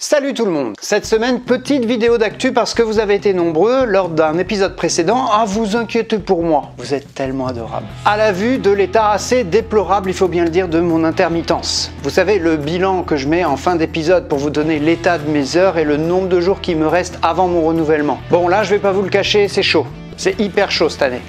Salut tout le monde! Cette semaine, petite vidéo d'actu parce que vous avez été nombreux lors d'un épisode précédent à vous inquiéter pour moi. Vous êtes tellement adorables. À la vue de l'état assez déplorable, il faut bien le dire, de mon intermittence. Vous savez, le bilan que je mets en fin d'épisode pour vous donner l'état de mes heures et le nombre de jours qui me restent avant mon renouvellement. Bon là, je vais pas vous le cacher, c'est chaud. C'est hyper chaud cette année.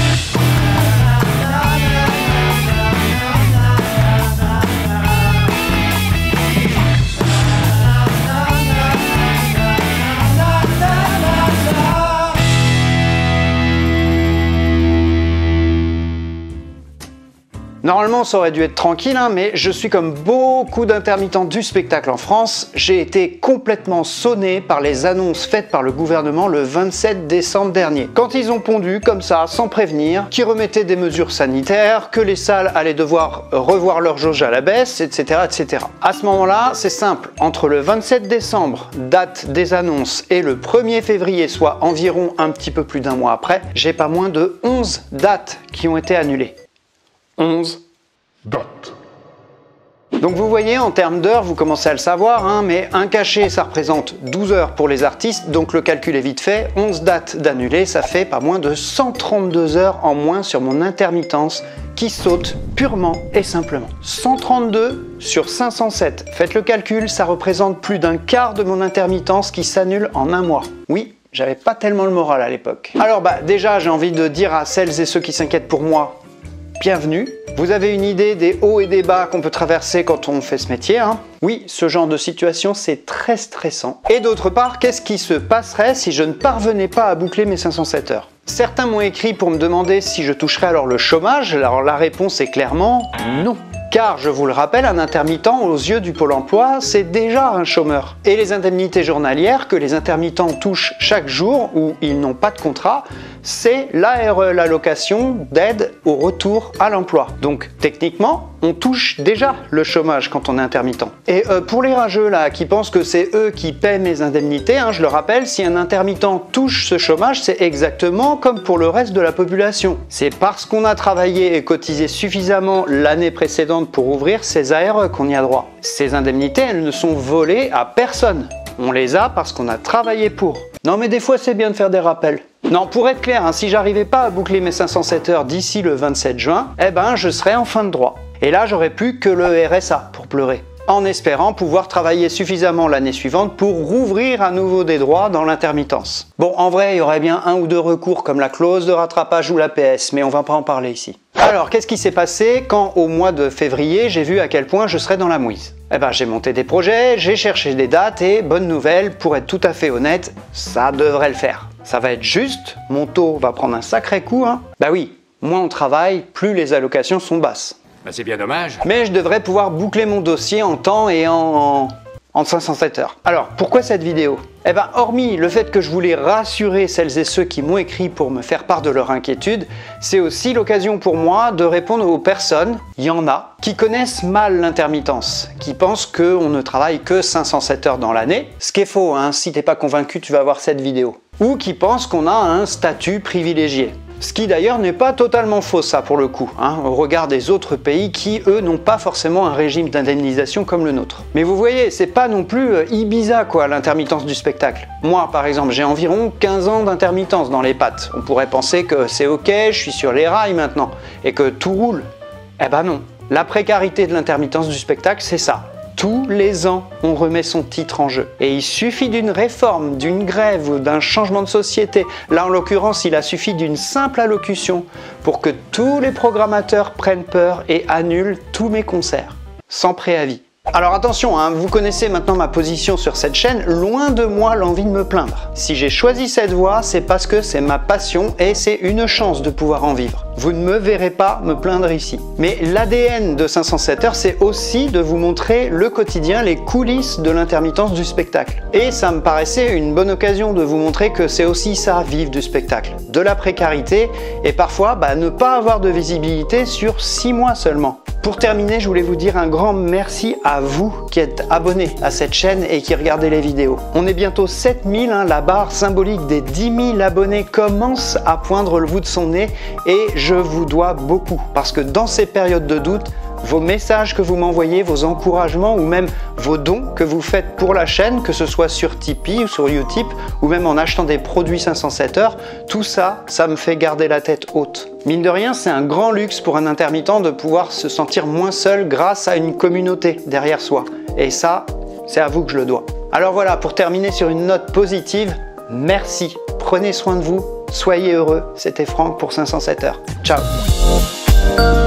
Normalement, ça aurait dû être tranquille, mais je suis comme beaucoup d'intermittents du spectacle en France. J'ai été complètement sonné par les annonces faites par le gouvernement le 27 décembre dernier. Quand ils ont pondu, comme ça, sans prévenir, qu'ils remettaient des mesures sanitaires, que les salles allaient devoir revoir leur jauge à la baisse, etc. etc. À ce moment-là, c'est simple. Entre le 27 décembre, date des annonces, et le 1er février, soit environ un petit peu plus d'un mois après, j'ai pas moins de 11 dates qui ont été annulées. 11 dates. Donc vous voyez, en termes d'heures, vous commencez à le savoir, mais un cachet, ça représente 12 heures pour les artistes, donc le calcul est vite fait. 11 dates d'annulées, ça fait pas moins de 132 heures en moins sur mon intermittence qui saute purement et simplement. 132 sur 507. Faites le calcul, ça représente plus d'un quart de mon intermittence qui s'annule en un mois. Oui, j'avais pas tellement le moral à l'époque. Alors déjà, j'ai envie de dire à celles et ceux qui s'inquiètent pour moi, bienvenue. Vous avez une idée des hauts et des bas qu'on peut traverser quand on fait ce métier, Oui, ce genre de situation, c'est très stressant. Et d'autre part, qu'est-ce qui se passerait si je ne parvenais pas à boucler mes 507 heures? Certains m'ont écrit pour me demander si je toucherais alors le chômage. Alors la réponse est clairement non. Car, je vous le rappelle, un intermittent, aux yeux du Pôle emploi, c'est déjà un chômeur. Et les indemnités journalières que les intermittents touchent chaque jour où ils n'ont pas de contrat, c'est l'ARE, l'allocation d'aide au retour à l'emploi. Donc, techniquement, on touche déjà le chômage quand on est intermittent. Et pour les rageux là, qui pensent que c'est eux qui paient mes indemnités, je le rappelle, si un intermittent touche ce chômage, c'est exactement comme pour le reste de la population. C'est parce qu'on a travaillé et cotisé suffisamment l'année précédente pour ouvrir ces ARE qu'on y a droit. Ces indemnités, elles ne sont volées à personne. On les a parce qu'on a travaillé pour. Non mais des fois c'est bien de faire des rappels. Non, pour être clair, si j'arrivais pas à boucler mes 507 heures d'ici le 27 juin, je serais en fin de droit. Et là, j'aurais plus que le RSA pour pleurer. En espérant pouvoir travailler suffisamment l'année suivante pour rouvrir à nouveau des droits dans l'intermittence. Bon, en vrai, il y aurait bien un ou deux recours comme la clause de rattrapage ou l'APS, mais on va pas en parler ici. Alors, qu'est-ce qui s'est passé quand, au mois de février, j'ai vu à quel point je serais dans la mouise? J'ai monté des projets, j'ai cherché des dates et, bonne nouvelle, pour être tout à fait honnête, ça devrait le faire. Ça va être juste, mon taux va prendre un sacré coup, oui, moins on travaille, plus les allocations sont basses. C'est bien dommage. Mais je devrais pouvoir boucler mon dossier en temps et en 507 heures. Alors, pourquoi cette vidéo? Hormis le fait que je voulais rassurer celles et ceux qui m'ont écrit pour me faire part de leur inquiétude, c'est aussi l'occasion pour moi de répondre aux personnes, il y en a, qui connaissent mal l'intermittence, qui pensent qu'on ne travaille que 507 heures dans l'année, ce qui est faux, si t'es pas convaincu, tu vas voir cette vidéo. Ou qui pensent qu'on a un statut privilégié. Ce qui d'ailleurs n'est pas totalement faux, ça pour le coup, au regard des autres pays qui, eux, n'ont pas forcément un régime d'indemnisation comme le nôtre. Mais vous voyez, c'est pas non plus Ibiza quoi, l'intermittence du spectacle. Moi, par exemple, j'ai environ 15 ans d'intermittence dans les pattes. On pourrait penser que c'est ok, je suis sur les rails maintenant, et que tout roule. Non. La précarité de l'intermittence du spectacle, c'est ça. Tous les ans, on remet son titre en jeu. Et il suffit d'une réforme, d'une grève ou d'un changement de société. Là, en l'occurrence, il a suffi d'une simple allocution pour que tous les programmateurs prennent peur et annulent tous mes concerts, sans préavis. Alors attention, vous connaissez maintenant ma position sur cette chaîne, loin de moi l'envie de me plaindre. Si j'ai choisi cette voie, c'est parce que c'est ma passion et c'est une chance de pouvoir en vivre. Vous ne me verrez pas me plaindre ici. Mais l'ADN de 507 heures, c'est aussi de vous montrer le quotidien, les coulisses de l'intermittence du spectacle. Et ça me paraissait une bonne occasion de vous montrer que c'est aussi ça, vivre du spectacle. De la précarité et parfois ne pas avoir de visibilité sur 6 mois seulement. Pour terminer, je voulais vous dire un grand merci à vous qui êtes abonnés à cette chaîne et qui regardez les vidéos. On est bientôt 7000, la barre symbolique des 10 000 abonnés commence à poindre le bout de son nez et je vous dois beaucoup. Parce que dans ces périodes de doute, vos messages que vous m'envoyez, vos encouragements ou même vos dons que vous faites pour la chaîne, que ce soit sur Tipeee ou sur Utip ou même en achetant des produits 507 heures, tout ça, ça me fait garder la tête haute. Mine de rien, c'est un grand luxe pour un intermittent de pouvoir se sentir moins seul grâce à une communauté derrière soi. Et ça, c'est à vous que je le dois. Alors voilà, pour terminer sur une note positive, merci, prenez soin de vous, soyez heureux. C'était Franck pour 507 heures. Ciao.